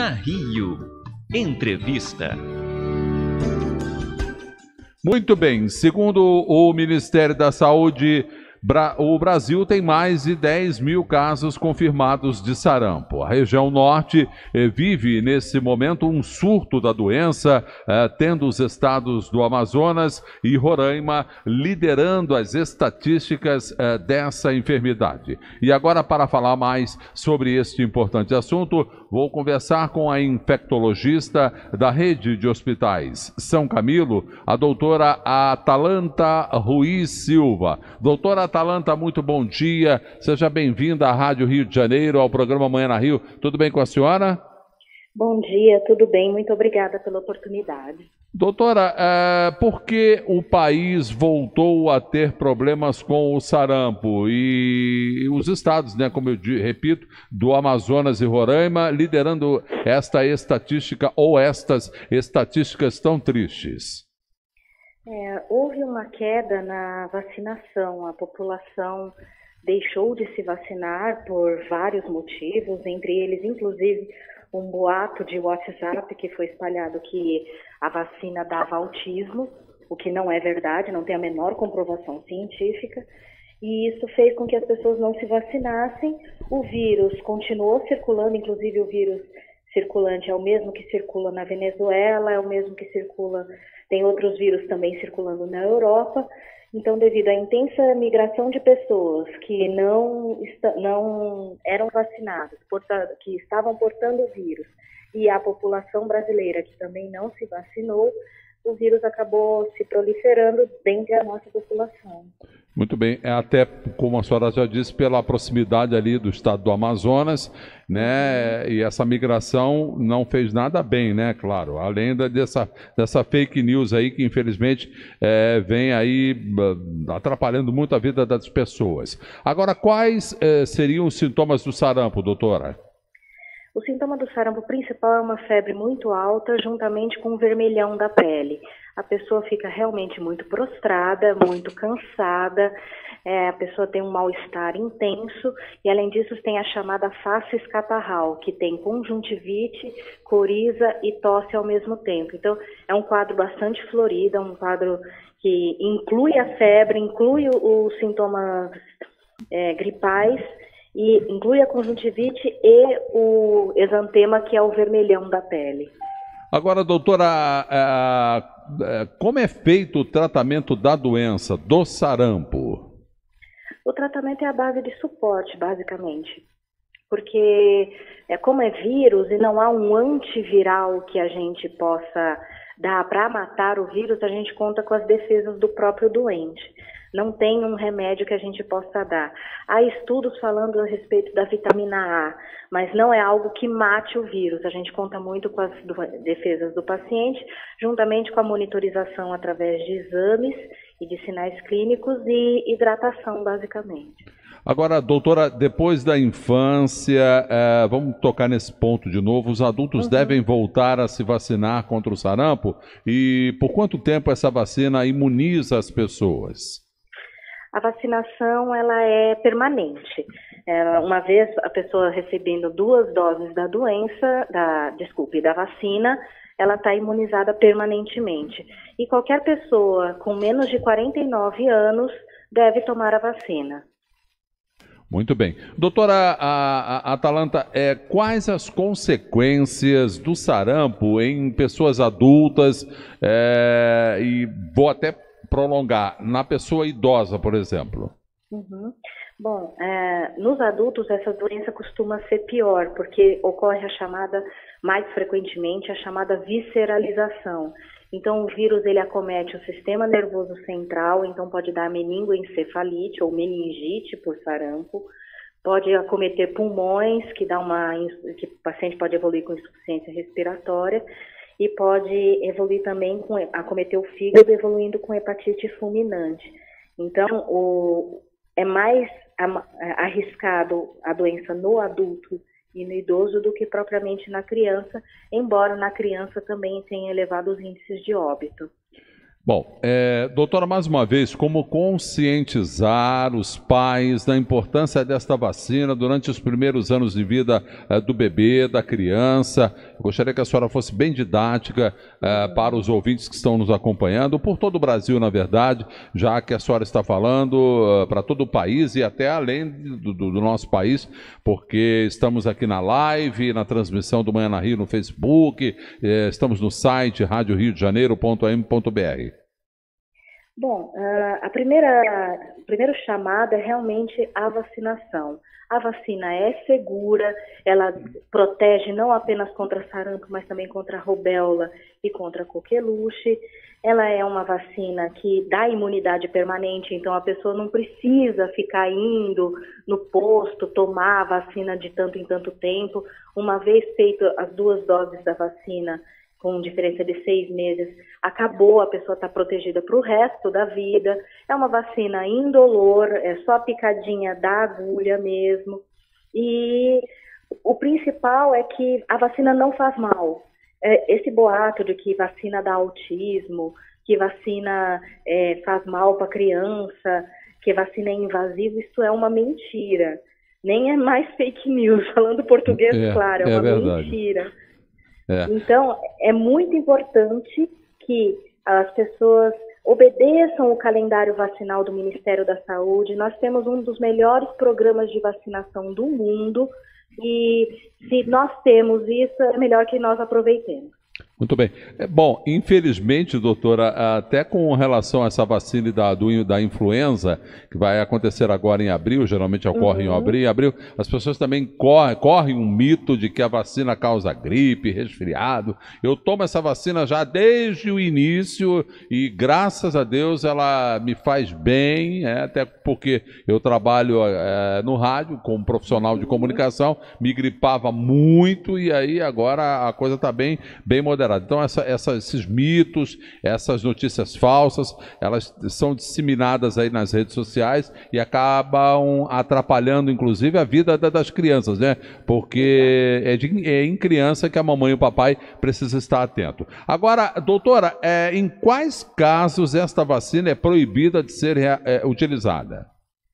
na Rio. Entrevista. Muito bem, segundo o Ministério da Saúde, o Brasil tem mais de 10 mil casos confirmados de sarampo. A região norte vive nesse momento um surto da doença, tendo os estados do Amazonas e Roraima liderando as estatísticas dessa enfermidade. E agora, para falar mais sobre este importante assunto, vou conversar com a infectologista da Rede de Hospitais São Camilo, a doutora Atalanta Ruiz Silva. Doutora Atalanta, muito bom dia. Seja bem-vinda à Rádio Rio de Janeiro, ao programa Manhã na Rio. Tudo bem com a senhora? Bom dia, tudo bem. Muito obrigada pela oportunidade. Doutora, por que o país voltou a ter problemas com o sarampo? E os estados, né, como eu repito, do Amazonas e Roraima, liderando esta estatística ou estas estatísticas tão tristes? Houve uma queda na vacinação. A população deixou de se vacinar por vários motivos, entre eles, inclusive, um boato de WhatsApp que foi espalhado que a vacina dava autismo, o que não é verdade, não tem a menor comprovação científica, e isso fez com que as pessoas não se vacinassem. O vírus continuou circulando, inclusive o vírus circulante é o mesmo que circula na Venezuela, é o mesmo que circula, tem outros vírus também circulando na Europa. Então, devido à intensa migração de pessoas que não eram vacinadas, que estavam portando o vírus, e a população brasileira que também não se vacinou, o vírus acabou se proliferando dentro da nossa população. Muito bem, até como a senhora já disse, pela proximidade ali do estado do Amazonas, né? E essa migração não fez nada bem, né? Claro, além dessa fake news aí que infelizmente vem aí atrapalhando muito a vida das pessoas. Agora, quais seriam os sintomas do sarampo, doutora? O sintoma do sarampo principal é uma febre muito alta, juntamente com o vermelhão da pele. A pessoa fica realmente muito prostrada, muito cansada, a pessoa tem um mal-estar intenso e, além disso, tem a chamada face catarral, que tem conjuntivite, coriza e tosse ao mesmo tempo. Então, é um quadro bastante florido, é um quadro que inclui a febre, inclui os sintomas gripais, e inclui a conjuntivite e o exantema, que é o vermelhão da pele. Agora, doutora, como é feito o tratamento da doença, do sarampo? O tratamento é à base de suporte, basicamente. Porque, como é vírus e não há um antiviral que a gente possa dar para matar o vírus, a gente conta com as defesas do próprio doente. Não tem um remédio que a gente possa dar. Há estudos falando a respeito da vitamina A, mas não é algo que mate o vírus. A gente conta muito com as defesas do paciente, juntamente com a monitorização através de exames e de sinais clínicos e hidratação, basicamente. Agora, doutora, depois da infância, vamos tocar nesse ponto de novo, os adultos devem voltar a se vacinar contra o sarampo? E por quanto tempo essa vacina imuniza as pessoas? A vacinação, ela é permanente. Uma vez a pessoa recebendo 2 doses da da vacina, ela está imunizada permanentemente. E qualquer pessoa com menos de 49 anos deve tomar a vacina. Muito bem. Doutora Atalanta, quais as consequências do sarampo em pessoas adultas e vou até prolongar, na pessoa idosa, por exemplo? Bom, nos adultos essa doença costuma ser pior, porque ocorre mais frequentemente, a chamada visceralização. Então, o vírus ele acomete o sistema nervoso central, então pode dar meningoencefalite ou meningite por sarampo, pode acometer pulmões, que o paciente pode evoluir com insuficiência respiratória, e pode evoluir também acometer o fígado, evoluindo com hepatite fulminante. Então, é mais arriscado a doença no adulto e no idoso do que propriamente na criança, embora na criança também tenha elevados índices de óbito. Bom, doutora, mais uma vez, como conscientizar os pais da importância desta vacina durante os primeiros anos de vida do bebê, da criança? Eu gostaria que a senhora fosse bem didática para os ouvintes que estão nos acompanhando, por todo o Brasil, na verdade, já que a senhora está falando para todo o país e até além do nosso país, porque estamos aqui na live, na transmissão do Manhã na Rio no Facebook, estamos no site radioriodejaneiro.am.br. Bom, o primeiro chamado é realmente a vacinação. A vacina é segura, ela protege não apenas contra sarampo, mas também contra a rubéola e contra a coqueluche. Ela é uma vacina que dá imunidade permanente, então a pessoa não precisa ficar indo no posto tomar a vacina de tanto em tanto tempo. Uma vez feito as 2 doses da vacina, com diferença de 6 meses, acabou, a pessoa está protegida para o resto da vida. É uma vacina indolor, é só a picadinha da agulha mesmo. E o principal é que a vacina não faz mal. Esse boato de que vacina dá autismo, que vacina faz mal para criança, que vacina é invasiva, isso é uma mentira. Nem é mais fake news, falando português, claro, é uma mentira. Então, é muito importante que as pessoas obedeçam o calendário vacinal do Ministério da Saúde. Nós temos um dos melhores programas de vacinação do mundo e se nós temos isso, é melhor que nós aproveitemos. Muito bem. Bom, infelizmente, doutora, até com relação a essa vacina da influenza, que vai acontecer agora em abril, geralmente ocorre em abril, as pessoas também correm um mito de que a vacina causa gripe, resfriado. Eu tomo essa vacina já desde o início e, graças a Deus, ela me faz bem, até porque eu trabalho no rádio como profissional de comunicação, me gripava muito e aí agora a coisa está bem moderada. Então, esses mitos, essas notícias falsas, elas são disseminadas aí nas redes sociais e acabam atrapalhando, inclusive, a vida das crianças, né? Porque é em criança que a mamãe e o papai precisam estar atento. Agora, doutora, em quais casos esta vacina é proibida de ser utilizada?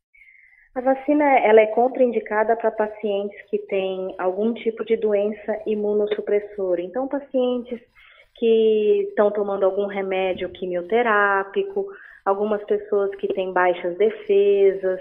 A vacina ela é contraindicada para pacientes que têm algum tipo de doença imunossupressora. Então, pacientes que estão tomando algum remédio quimioterápico, algumas pessoas que têm baixas defesas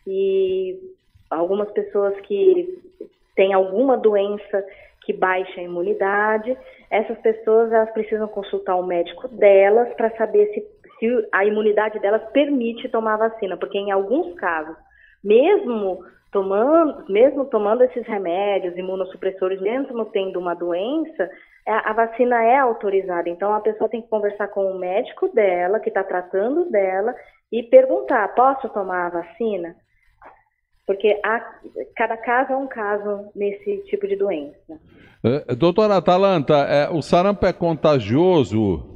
e algumas pessoas que têm alguma doença que baixa a imunidade. Essas pessoas elas precisam consultar o médico delas para saber se a imunidade delas permite tomar a vacina, porque em alguns casos, mesmo tomando esses remédios imunossupressores, mesmo tendo uma doença, a vacina é autorizada. Então, a pessoa tem que conversar com o médico dela, que está tratando dela, e perguntar, posso tomar a vacina? Porque cada caso é um caso nesse tipo de doença. Doutora Atalanta, o sarampo é contagioso?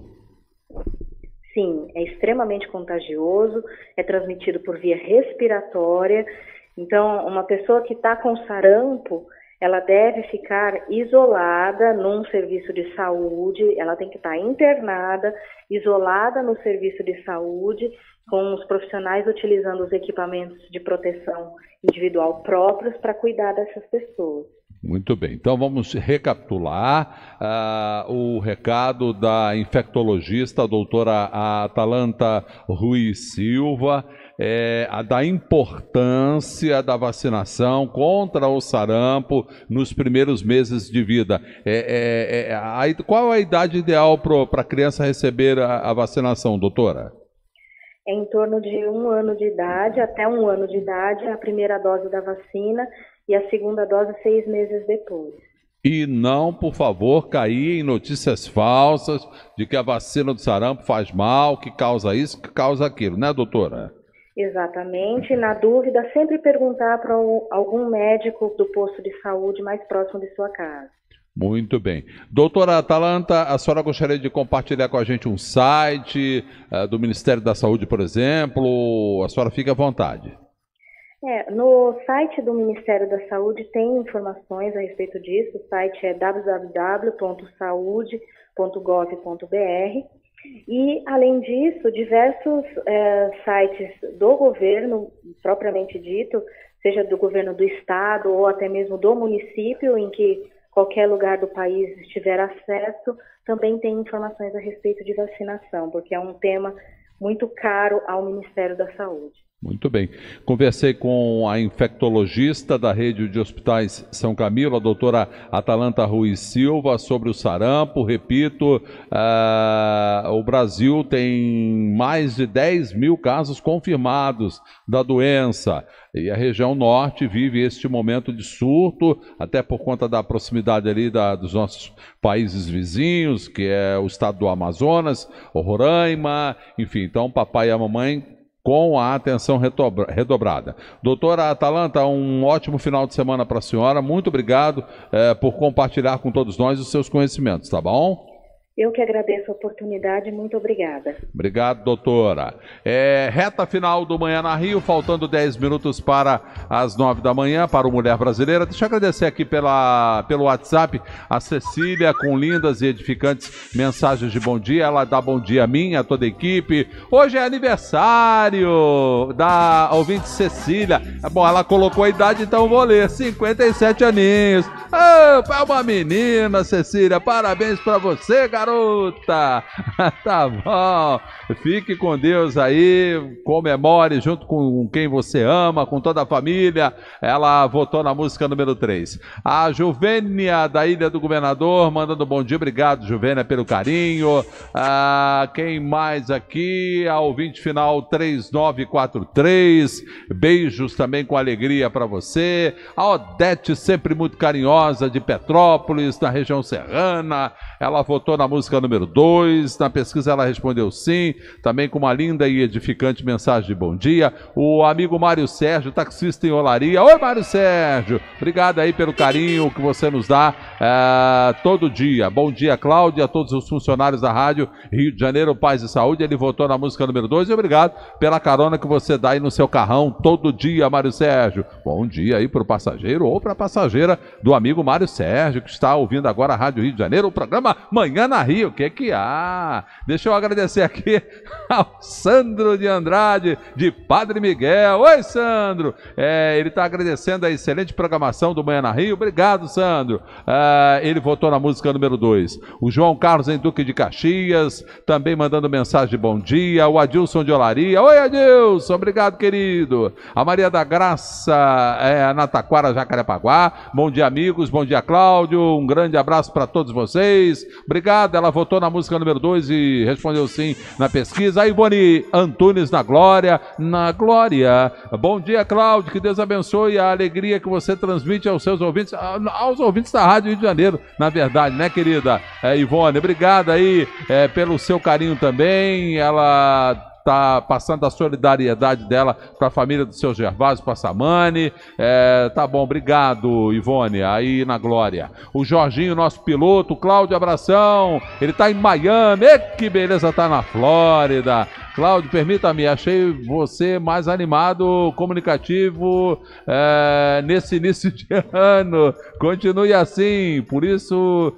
Sim, é extremamente contagioso, é transmitido por via respiratória. Então, uma pessoa que está com sarampo, ela deve ficar isolada num serviço de saúde, ela tem que estar internada, isolada no serviço de saúde, com os profissionais utilizando os equipamentos de proteção individual próprios para cuidar dessas pessoas. Muito bem, então vamos recapitular o recado da infectologista, a doutora Atalanta Ruiz Silva, da importância da vacinação contra o sarampo nos primeiros meses de vida. Qual é a idade ideal para a criança receber a vacinação, doutora? É em torno de 1 ano de idade, até 1 ano de idade, a primeira dose da vacina e a segunda dose 6 meses depois. E não, por favor, cair em notícias falsas de que a vacina do sarampo faz mal, que causa isso, que causa aquilo, né, doutora? Exatamente. Na dúvida, sempre perguntar para algum médico do posto de saúde mais próximo de sua casa. Muito bem. Doutora Atalanta, a senhora gostaria de compartilhar com a gente um site do Ministério da Saúde, por exemplo? A senhora fica à vontade. No site do Ministério da Saúde tem informações a respeito disso. O site é www.saude.gov.br E, além disso, diversos sites do governo, propriamente dito, seja do governo do estado ou até mesmo do município, em que qualquer lugar do país tiver acesso, também tem informações a respeito de vacinação, porque é um tema muito caro ao Ministério da Saúde. Muito bem. Conversei com a infectologista da rede de hospitais São Camilo, a doutora Atalanta Ruiz Silva, sobre o sarampo. Repito, o Brasil tem mais de 10 mil casos confirmados da doença. E a região norte vive este momento de surto, até por conta da proximidade ali dos nossos países vizinhos, que é o estado do Amazonas, o Roraima, enfim. Então, papai e a mamãe com a atenção redobrada. Doutora Atalanta, um ótimo final de semana para a senhora. Muito obrigado por compartilhar com todos nós os seus conhecimentos, tá bom? Eu que agradeço a oportunidade, muito obrigada. Obrigado, doutora. Reta final do Manhã na Rio, faltando 10 minutos para as 9 da manhã, para o Mulher Brasileira. Deixa eu agradecer aqui pelo WhatsApp a Cecília, com lindas e edificantes mensagens de bom dia. Ela dá bom dia a mim, a toda a equipe. Hoje é aniversário da ouvinte Cecília. Bom, ela colocou a idade, então vou ler. 57 aninhos. É uma menina, Cecília. Parabéns para você, garota. Tá bom. Fique com Deus aí, comemore junto com quem você ama, com toda a família. Ela votou na música número 3. A Juvênia, da Ilha do Governador, mandando bom dia. Obrigado, Juvênia, pelo carinho. Quem mais aqui? A ouvinte final 3943. Beijos também com alegria para você. A Odete, sempre muito carinhosa, de Petrópolis, na região serrana. Ela votou na música número 2. Na pesquisa ela respondeu sim. Também com uma linda e edificante mensagem de bom dia. O amigo Mário Sérgio, taxista em Olaria. Oi, Mário Sérgio. Obrigado aí pelo carinho que você nos dá todo dia. Bom dia, Cláudia, a todos os funcionários da Rádio Rio de Janeiro, Paz e Saúde. Ele votou na música número 2. E obrigado pela carona que você dá aí no seu carrão todo dia, Mário Sérgio. Bom dia aí para o passageiro ou para a passageira do amigo Mário Sérgio, que está ouvindo agora a Rádio Rio de Janeiro, o programa Manhã na Rio. O que há? Deixa eu agradecer aqui ao Sandro de Andrade, de Padre Miguel. Oi, Sandro. Ele está agradecendo a excelente programação do Manhã na Rio. Obrigado, Sandro. Ele votou na música número 2. O João Carlos em Duque de Caxias, também mandando mensagem de bom dia. O Adilson de Olaria. Oi, Adilson. Obrigado, querido. A Maria da Graça, na Taquara, Jacarepaguá. Bom dia, amigos. Bom dia, Cláudio. Um grande abraço para todos vocês. Obrigado. Ela votou na música número 2 e respondeu sim na pesquisa. A Ivone Antunes na Glória. Na Glória. Bom dia, Cláudio. Que Deus abençoe a alegria que você transmite aos seus ouvintes, aos ouvintes da Rádio Rio de Janeiro, na verdade, né, querida Ivone? Obrigado aí pelo seu carinho também. Ela está passando a solidariedade dela para a família do seu Gervásio Passamani. Tá bom, obrigado, Ivone, aí na Glória. O Jorginho, nosso piloto. Cláudio, abração. Ele está em Miami. Que beleza, tá na Flórida. Cláudio, permita-me, achei você mais animado, comunicativo nesse início de ano. Continue assim, por isso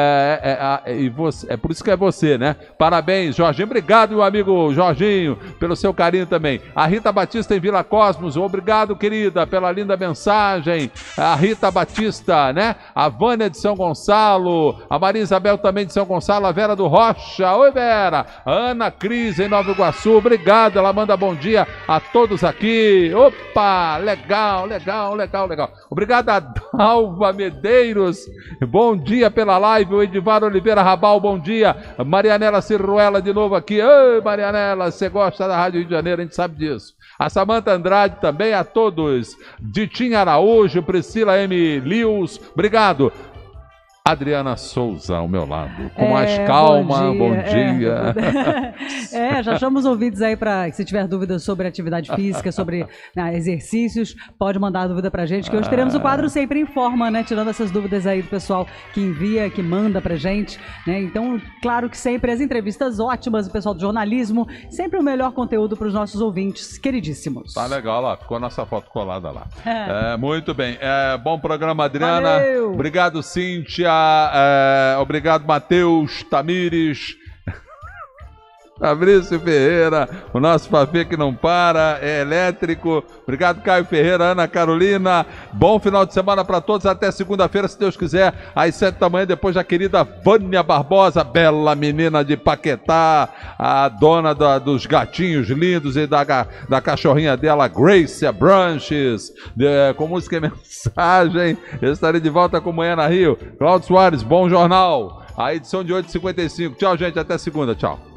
por isso que é você, né? Parabéns, Jorginho. Obrigado, meu amigo Jorginho, pelo seu carinho também. A Rita Batista em Vila Cosmos, obrigado, querida, pela linda mensagem. A Rita Batista, né? A Vânia de São Gonçalo, a Maria Isabel também de São Gonçalo, a Vera do Rocha. Oi, Vera. A Ana Cris em Nova Iguaçu. Obrigado, ela manda bom dia a todos aqui. Opa, legal. Obrigado a Dalva Medeiros, bom dia pela live. O Edivar Oliveira Rabal, bom dia. Marianela Ciruela de novo aqui. Oi, Marianela, você gosta da Rádio Rio de Janeiro, a gente sabe disso. A Samanta Andrade também, a todos. Ditinha Araújo, Priscila M. Lewis, obrigado. Adriana Souza ao meu lado, com mais calma, bom dia. Já chamamos ouvintes aí para, se tiver dúvidas sobre atividade física, sobre exercícios, pode mandar a dúvida pra gente, que hoje teremos o quadro Sempre Informa, né, tirando essas dúvidas aí do pessoal que envia, que manda pra gente, né, então, claro que sempre as entrevistas ótimas, o pessoal do jornalismo, sempre o melhor conteúdo para os nossos ouvintes queridíssimos. Tá legal lá, ficou nossa foto colada lá. Muito bem, bom programa, Adriana. Valeu. Obrigado, Cíntia. Obrigado, Matheus Tamires. Fabrício Ferreira, o nosso Fafê que não para, é elétrico. Obrigado, Caio Ferreira, Ana Carolina. Bom final de semana para todos. Até segunda-feira, se Deus quiser, às 7 da manhã, depois da querida Vânia Barbosa, bela menina de Paquetá, a dona dos gatinhos lindos e da cachorrinha dela, Grace Branches, com música e mensagem. Eu estarei de volta com Manhã na Rio. Cláudio Soares, bom jornal. A edição de 8h55. Tchau, gente. Até segunda. Tchau.